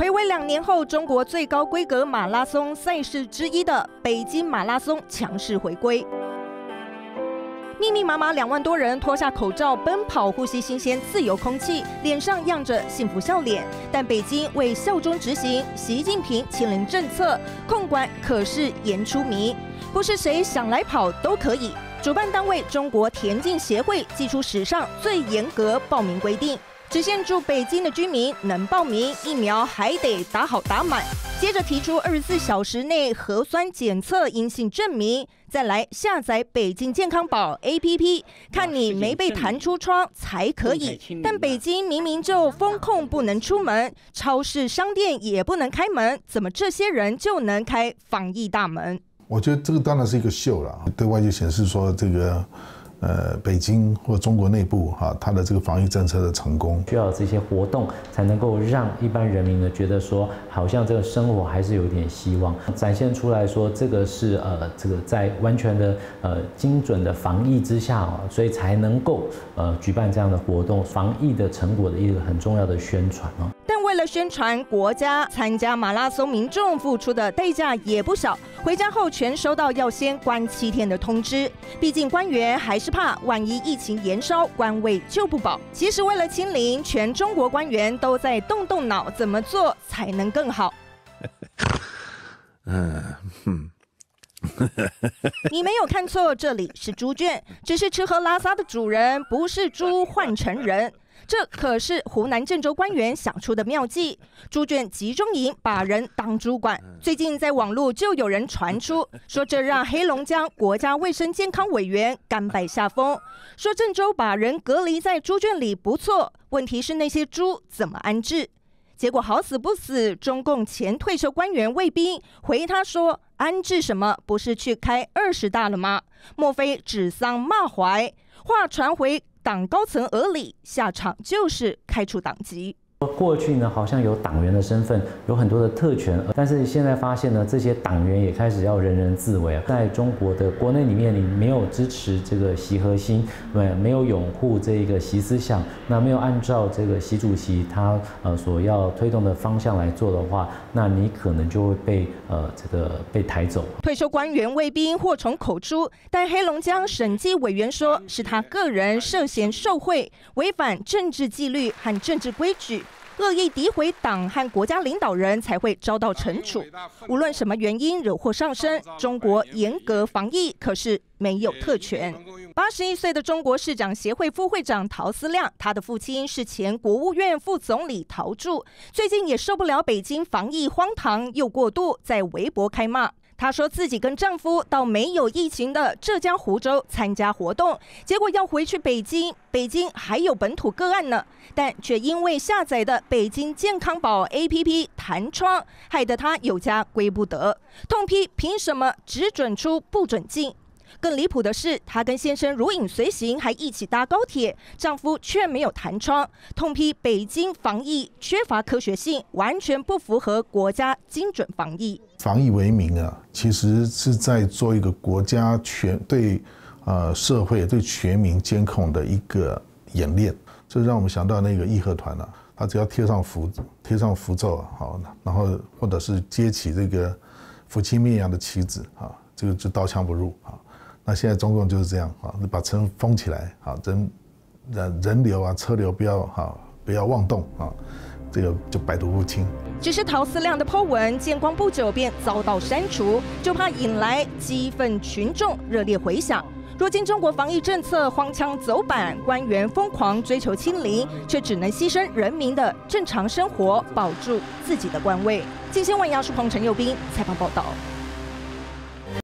睽违2年后，中国最高规格马拉松赛事之一的北京马拉松强势回归。密密麻麻2万多人脱下口罩奔跑，呼吸新鲜自由空气，脸上漾着幸福笑脸。但北京为效忠执行习近平清零政策，控管可是严出谜，不是谁想来跑都可以。主办单位中国田径协会祭出史上最严格报名规定。 只限住北京的居民能报名，疫苗还得打好打满。接着提出24小时内核酸检测阴性证明，再来下载北京健康宝 APP， 看你没被弹出窗才可以。但北京明明就封控不能出门，超市商店也不能开门，怎么这些人就能开防疫大门？ 我觉得这个当然是一个秀了，对外就显示说这个。 北京或中国内部它的这个防疫政策的成功， 需要这些活动才能够让一般人民呢觉得说，好像这个生活还是有点希望，展现出来说这个是这个在完全的精准的防疫之下所以才能够举办这样的活动，防疫的成果的一个很重要的宣传但为了宣传国家，参加马拉松民众付出的代价也不小。回家后全收到要先关7天的通知，毕竟官员还是怕万一疫情延烧，官位就不保。其实为了清零，全中国官员都在动脑，怎么做才能更好？你没有看错，这里是猪圈，只是吃喝拉撒的主人不是猪换成人。 这可是湖南郑州官员想出的妙计，猪圈集中营把人当猪管。最近在网络就有人传出说，这让黑龙江国家卫生健康委员甘拜下风，说郑州把人隔离在猪圈里不错，问题是那些猪怎么安置？结果好死不死，中共前退休官员卫兵回他说：“安置什么？不是去开20大了吗？莫非指桑骂槐？”话传回 党高层耳里，下场就是开除党籍。 过去呢，好像有党员的身份，有很多的特权，但是现在发现呢，这些党员也开始要人人自危。在中国的国内里面，你没有支持这个习核心，没有拥护这个习思想，那没有按照这个习主席他所要推动的方向来做的话，那你可能就会被抬走。 退休官员卫兵祸从口出，但黑龙江审计委员说是他个人涉嫌受贿，违反政治纪律和政治规矩。 恶意诋毁党和国家领导人才会遭到惩处。无论什么原因惹祸上身，中国严格防疫，可是没有特权。81岁的中国市长协会副会长陶思亮，他的父亲是前国务院副总理陶铸，最近也受不了北京防疫荒唐又过度，在微博开骂。 她说自己跟丈夫到没有疫情的浙江湖州参加活动，结果要回去北京，北京还有本土个案呢，但却因为下载的北京健康宝 APP 弹窗，害得她有家归不得，痛批凭什么只准出不准进？ 更离谱的是，她跟先生如影随形，还一起搭高铁，丈夫却没有弹窗，痛批北京防疫缺乏科学性，完全不符合国家精准防疫。 防疫为名其实是在做一个国家对社会对全民监控的一个演练，这让我们想到那个义和团他只要贴上符咒然后或者是接起这个扶清灭洋的旗子这个就刀枪不入那现在中共就是这样把城封起来人流车流不要妄动这个就百毒不侵。 只是陶思亮的 po 文见光不久便遭到删除，就怕引来激愤群众热烈回响。如今中国防疫政策荒腔走板，官员疯狂追求清零，却只能牺牲人民的正常生活，保住自己的官位。金星万亚是彭陈佑斌采访报道。